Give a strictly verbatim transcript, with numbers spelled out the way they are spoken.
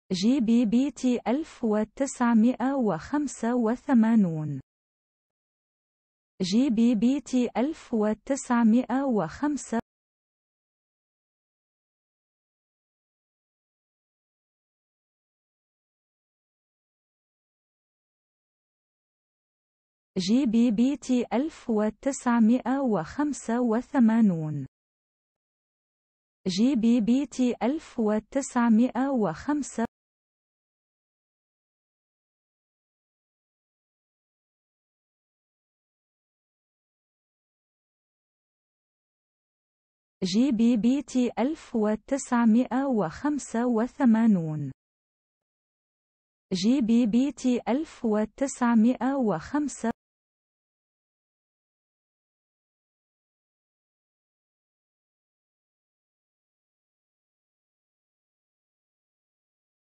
جي بي بي تي ألف وتسعمائة وخمسة وثمانون جي بي بي تي ألف وتسعمائة وخمسة جي بي بي تي ألف وتسعمائة وخمسة وثمانون جي بي بي تي ألف وتسعمائة وخمسة جي بي بي تي ألف وتسعمائة وخمسة وثمانون جي بي بي تي ألف وتسعمائة وخمسة